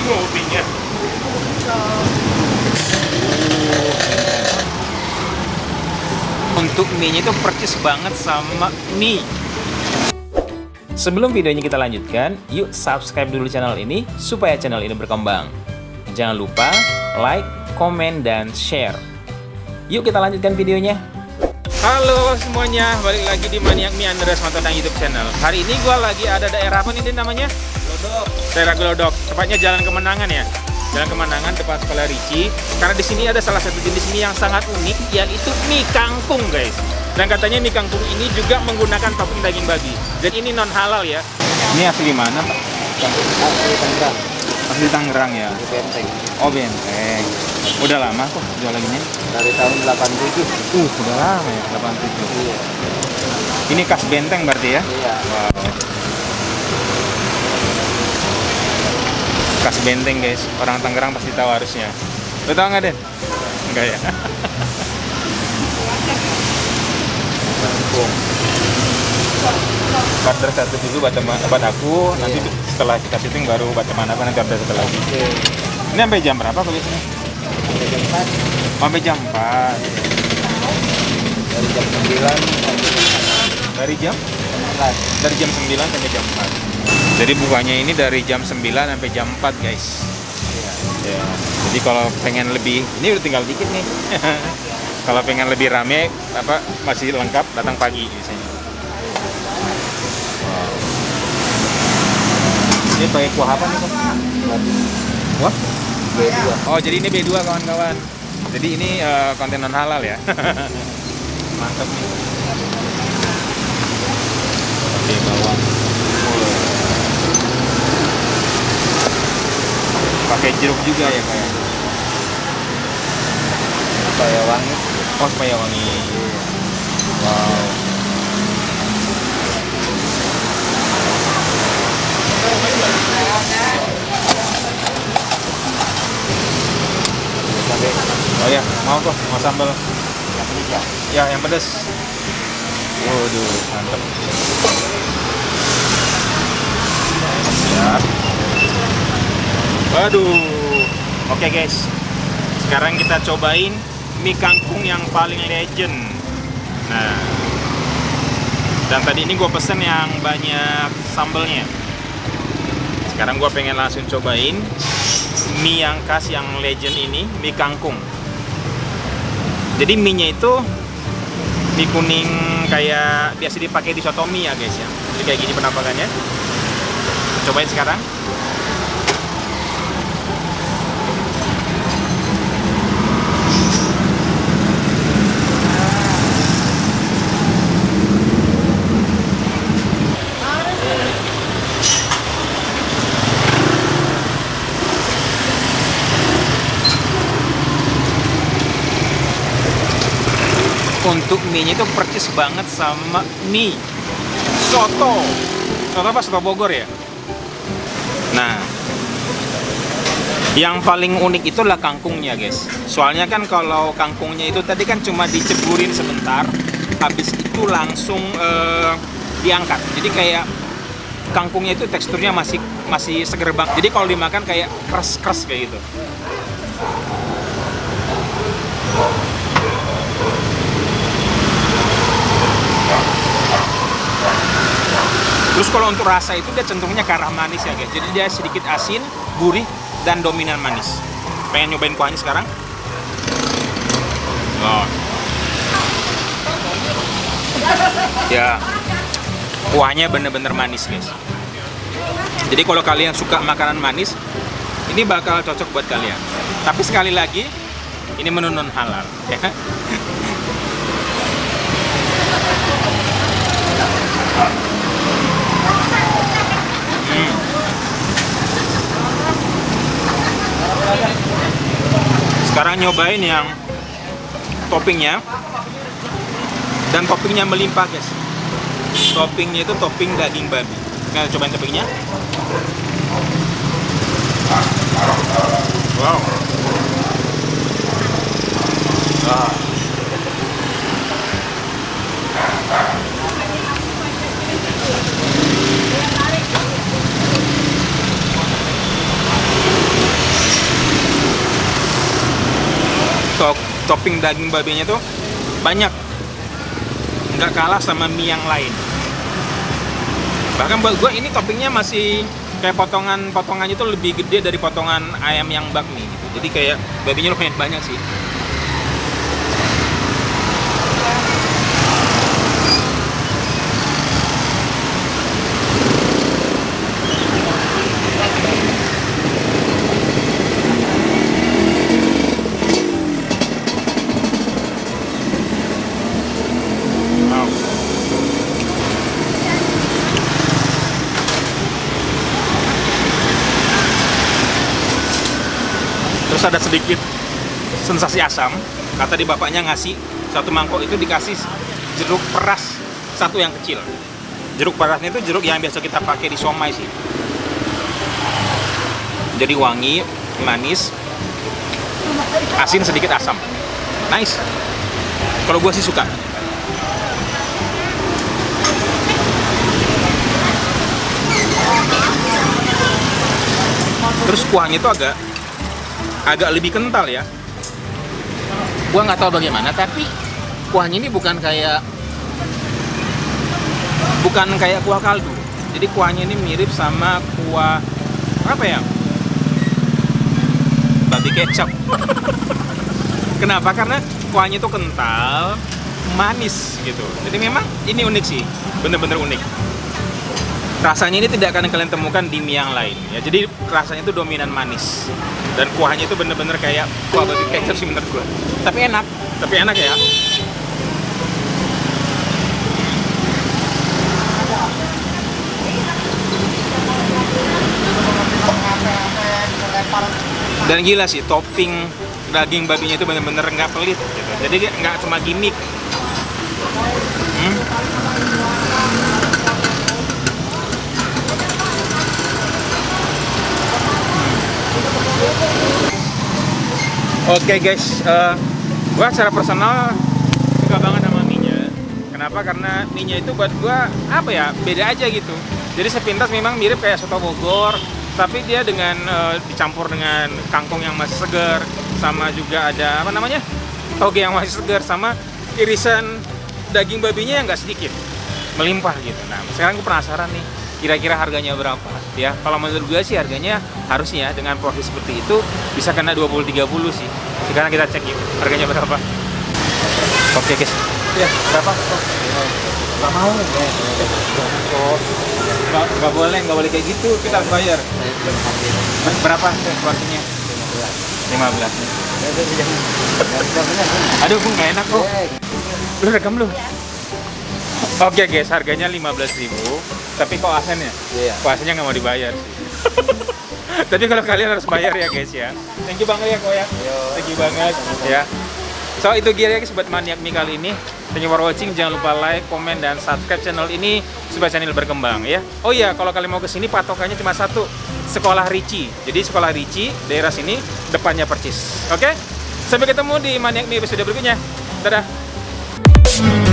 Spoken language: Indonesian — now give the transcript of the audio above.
Kopinya. Untuk mie-nya itu percis banget sama mie. Sebelum videonya kita lanjutkan, yuk subscribe dulu channel ini supaya channel ini berkembang. Jangan lupa like, komen, dan share. Yuk kita lanjutkan videonya. Halo semuanya, balik lagi di Maniak Mie Andreas Mantodang YouTube channel. Hari ini gua lagi ada daerah apa nih namanya? Glodok. Daerah Glodok, tepatnya Jalan Kemenangan ya. Jalan Kemenangan depan Sekolah Ricci. Karena di sini ada salah satu jenis mie yang sangat unik, yaitu mie kangkung, guys. Dan katanya mie kangkung ini juga menggunakan topping daging babi. Dan ini non halal ya. Ini asli mana, Pak? Asli Tangerang. Asli Tangerang ya. Di Benteng. Oh, Benteng. Udah lama kok jualan ini? Dari tahun 87. Udah lama ya, 87. Iya. Ini khas Benteng berarti ya? Iya. Wow. Khas Benteng, guys. Orang Tangerang pasti tahu harusnya. Lo tau nggak, Den? Enggak ya? Order satu dulu buat aku, nanti setelah kita syuting baru baca mana apa nanti order satu lagi. Ini sampai jam berapa kok biasanya? Sampai jam 4. Sampai jam 4. Dari jam 9 Dari jam? 4. Dari jam 9 sampai jam 4. Jadi bukanya ini dari jam 9 sampai jam 4, guys. Iya. Ya. Jadi kalau pengen lebih, ini udah tinggal dikit nih. Kalau pengen lebih rame, masih lengkap, datang pagi biasanya. Wow. Ini pakai kuah apa nih, Kok? Kuah? B2. Oh, jadi ini B2 kawan-kawan. Jadi ini konten non halal ya. Mantap nih. Oke, bawang. Pakai jeruk juga ya, kayak. Supaya wangi. Oh, supaya wangi. Wow. Oh ya, mau kok, mau sambal. Yang pedas ya? Ya, yang pedas. Waduh, mantap. Siap. Waduh. Oke, guys. Sekarang kita cobain mie kangkung yang paling legend. Nah. Dan tadi ini gue pesen yang banyak sambelnya. Sekarang gue pengen langsung cobain mie yang khas yang legend ini, mie kangkung. Jadi mie-nya itu mie kuning kayak biasa dipakai di soto mie ya, guys ya. Jadi kayak gini penampakannya. Cobain sekarang. Untuk mie-nya itu percis banget sama mie soto. Soto apa? Soto Bogor ya? Nah, yang paling unik itulah kangkungnya, guys. Soalnya kan kalau kangkungnya itu tadi kan cuma diceburin sebentar, habis itu langsung diangkat. Jadi kayak kangkungnya itu teksturnya masih seger banget. Jadi kalau dimakan kayak keras-keras kayak gitu. Terus kalau untuk rasa itu dia cenderungnya ke arah manis ya, guys. Jadi dia sedikit asin, gurih, dan dominan manis. Pengen nyobain kuahnya sekarang? Oh. Ya, kuahnya bener-bener manis, guys. Jadi kalau kalian suka makanan manis, ini bakal cocok buat kalian. Tapi sekali lagi, ini menu non halal, ya. Sekarang nyobain yang toppingnya, dan toppingnya melimpah, guys. Toppingnya itu topping daging babi. Nah, cobain toppingnya. Wow. topping daging babinya tuh banyak, nggak kalah sama mie yang lain. Bahkan buat gue ini toppingnya masih kayak potongannya tuh lebih gede dari potongan ayam yang bakmi gitu. Jadi kayak babinya lumayan banyak sih. Terus ada sedikit sensasi asam. Kata di bapaknya ngasih satu mangkok itu dikasih jeruk peras satu yang kecil. Jeruk perasnya itu jeruk yang biasa kita pakai di somai sih. Jadi wangi, manis, asin, sedikit asam. Nice. Kalau gue sih suka. Terus kuahnya itu agak lebih kental ya. Gua nggak tahu bagaimana, tapi kuahnya ini bukan kayak kuah kaldu. Jadi kuahnya ini mirip sama kuah apa ya? Babi kecap. Kenapa? Karena kuahnya itu kental, manis gitu. Jadi memang ini unik sih, bener-bener unik. Rasanya ini tidak akan kalian temukan di mie yang lain ya. Jadi rasanya itu dominan manis dan kuahnya itu bener-bener kayak kuah babi kecap sih menurut gue. Tapi enak ya. Dan gila sih, topping daging babinya itu bener-bener nggak pelit gitu. Jadi nggak cuma gimmick. Oke guys, gua secara personal suka banget sama mie-nya. Kenapa? Karena mie-nya itu buat gua apa ya, beda aja gitu. Jadi sepintas memang mirip kayak soto Bogor, tapi dia dengan dicampur dengan kangkung yang masih segar, sama juga ada apa namanya, toge yang masih segar, sama irisan daging babinya yang nggak sedikit, melimpah gitu. Nah sekarang gue penasaran nih, kira-kira harganya berapa ya? Kalau menurut gue sih harganya harusnya dengan porsi seperti itu bisa kena 20-30 sih. Sekarang kita cek yuk harganya berapa. Oke guys, ya berapa? Gak mau. Gak boleh kayak gitu, kita harus bayar. Berapa porsinya? 15. Aduh, gue nggak enak kok. Lu rekam lu? Oke guys, harganya 15.000. Tapi kok asennya? Iya. Kok asennya nggak mau dibayar sih. Tapi kalau kalian harus bayar ya guys ya. Thank you banget ya kok ya. Thank you banget ya. So itu dia guys buat Maniak Mie kali ini. Thank you for watching. Jangan lupa like, komen, dan subscribe channel ini supaya channel berkembang ya. Oh iya, kalau kalian mau kesini patokannya cuma satu, Sekolah Ricci. Jadi Sekolah Ricci daerah sini, depannya Percis. Oke? Sampai ketemu di Maniak Mie episode berikutnya. Dadah.